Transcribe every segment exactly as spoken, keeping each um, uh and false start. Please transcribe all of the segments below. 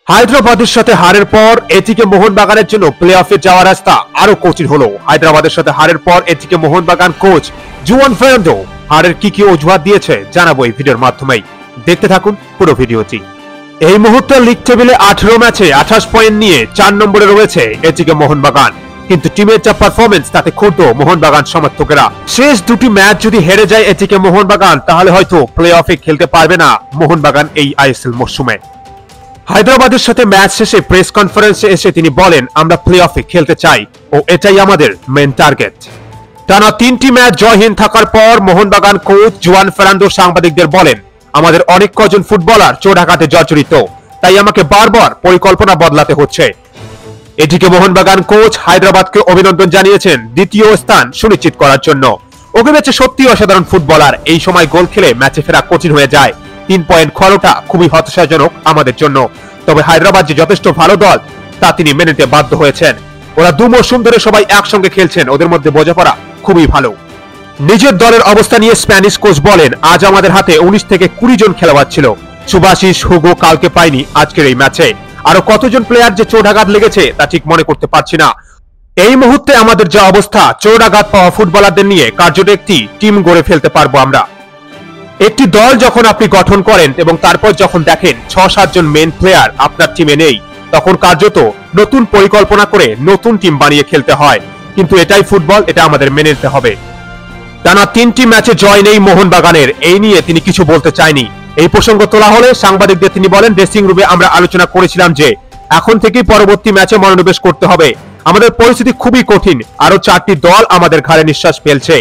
হায়দ্রাবাদের সাথে হারের পর এটিকে মোহনবাগানের জন্য প্লে অফে যাওয়ার রাস্তা আরো কঠিন হলো। হায়দ্রাবাদের সাথে হারের পর এটিকে মোহনবাগান কোচ জুয়ান ফেরান্দো হারের কি কি অজুহাত দিয়েছে জানাবো এই ভিডিওর মাধ্যমেই। দেখতে থাকুন পুরো ভিডিওটি। এই মুহূর্তে লিগ টেবিলে আঠারো ম্যাচে আঠাশ পয়েন্ট নিয়ে চার নম্বরে রয়েছে এটিকে মোহনবাগান, কিন্তু টিমের যা পারফরমেন্স তাতে ক্ষুব্ধ মোহনবাগান সমর্থকেরা। শেষ দুটি ম্যাচ যদি হেরে যায় এটিকে মোহনবাগান তাহলে হয়তো প্লে অফে খেলতে পারবে না মোহনবাগান এই আইএসএল মরশুমে। হায়দ্রাবাদের সাথে ম্যাচ শেষে প্রেস কনফারেন্সে এসে তিনি বলেন, আমরা প্লে অফে খেলতে চাই ও এটাই আমাদের মেন টার্গেট। টানা তিনটি ম্যাচ জয়হীন থাকার পর মোহনবাগান কোচ জুয়ান ফেরান্দো সাংবাদিকদের বলেন, আমাদের অনেক কজন ফুটবলার চোটাঘাতে জর্জরিত, তাই আমাকে বারবার পরিকল্পনা বদলাতে হচ্ছে। এটিকে মোহনবাগান কোচ হায়দ্রাবাদকে অভিনন্দন জানিয়েছেন দ্বিতীয় স্থান সুনিশ্চিত করার জন্য। ওকে ম্যাচে সত্যি অসাধারণ ফুটবলার, এই সময় গোল খেলে ম্যাচে ফেরা কঠিন হয়ে যায়। তিন পয়েন্ট খরটা খুবই হতাশাজনক আমাদের জন্য, তবে হায়দ্রাবাদ যে যথেষ্ট ভালো দল তা তিনি মেনে নিতে বাধ্য হয়েছেন। ওরা দু মৌসুম ধরে সবাই একসঙ্গে খেলছেন, ওদের মধ্যে বোঝাপড়া খুবই ভালো। নিজের দলের অবস্থা নিয়ে স্প্যানিশ কোচ বলেন, আজ আমাদের হাতে উনিশ থেকে কুড়ি জন খেলোয়াড় ছিল। সুভাশিস হুগো কালকে পাইনি আজকের এই ম্যাচে। আরো কতজন প্লেয়ার যে চোটাঘাত লেগেছে তা ঠিক মনে করতে পারছি না। এই মুহূর্তে আমাদের যা অবস্থা, চোটাঘাত পাওয়া ফুটবলারদের নিয়ে কার্যত একটি টিম গড়ে ফেলতে পারবো আমরা। একটি দল যখন আপনি গঠন করেন এবং তারপর যখন দেখেন ছ সাতজন মেন প্লেয়ার আপনার টিমে নেই, তখন কার্যত নতুন পরিকল্পনা করে নতুন টিম বানিয়ে খেলতে হয়। কিন্তু এটাই ফুটবল, এটা আমাদের মেনে নিতে হবে। টানা তিনটি ম্যাচে জয় নেই মোহনবাগানের, এই নিয়ে তিনি কিছু বলতে চায়নি। এই প্রসঙ্গ তোলা হলে সাংবাদিকদের তিনি বলেন, ড্রেসিং রুমে আমরা আলোচনা করেছিলাম যে এখন থেকেই পরবর্তী ম্যাচে মনোনিবেশ করতে হবে। আমাদের পরিস্থিতি খুবই কঠিন, আরো চারটি দল আমাদের ঘাড়ে নিঃশ্বাস ফেলছে,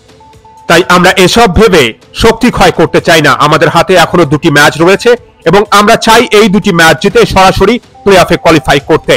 তাই আমরা এসব ভেবে শক্তি ক্ষয় করতে চাই না। আমাদের হাতে এখনো দুটি ম্যাচ রয়েছে এবং আমরা চাই এই দুটি ম্যাচ জিতে সরাসরি প্লে অফে কোয়ালিফাই করতে।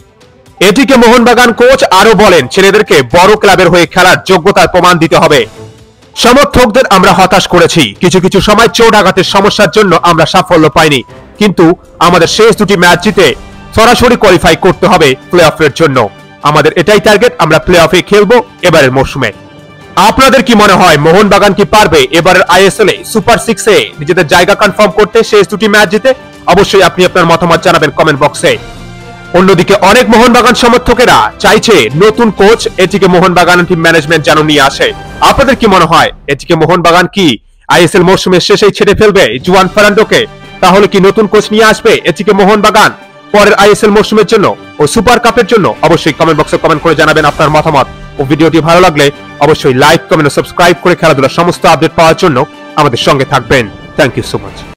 এটিকে মোহনবাগান কোচ আরো বলেন, ছেলেদেরকে বড় ক্লাবের হয়ে খেলার যোগ্যতার প্রমাণ দিতে হবে। সমর্থকদের আমরা হতাশ করেছি, কিছু কিছু সময় চোট আঘাতের সমস্যার জন্য আমরা সাফল্য পাইনি, কিন্তু আমাদের শেষ দুটি ম্যাচ জিতে সরাসরি কোয়ালিফাই করতে হবে প্লে অফের জন্য। আমাদের এটাই টার্গেট, আমরা প্লে অফে খেলবো এবারের মরশুমে। আপনাদের কি মনে হয় মোহনবাগান কি পারবে এবারের আইএসএল এ সুপার সিক্সে নিজেদের জায়গা কনফার্ম করতে শেষ দুটি ম্যাচ জিতে? অবশ্যই আপনি আপনার মতামত জানাবেন কমেন্ট বক্সে। অন্যদিকে অনেক মোহনবাগান সমর্থকেরা চাইছে নতুন কোচ এটিকে মোহনবাগান টিম ম্যানেজমেন্ট যেন নিয়ে আসে। আপনাদের কি মনে হয় এটিকে মোহনবাগান কি আইএসএল মরশুমের শেষেই ছেড়ে ফেলবে জুয়ান ফেরান্দোকে? তাহলে কি নতুন কোচ নিয়ে আসবে এটিকে মোহনবাগান পরের আইএসএল মরশুমের জন্য ও সুপার কাপের জন্য? অবশ্যই কমেন্ট বক্সে কমেন্ট করে জানাবেন আপনার মতামত। ও ভিডিওটি ভালো লাগলে অবশ্যই লাইক, কমেন্ট ও সাবস্ক্রাইব করে খেলাধুলার সমস্ত আপডেট পাওয়ার জন্য আমাদের সঙ্গে থাকবেন। Thank you so much.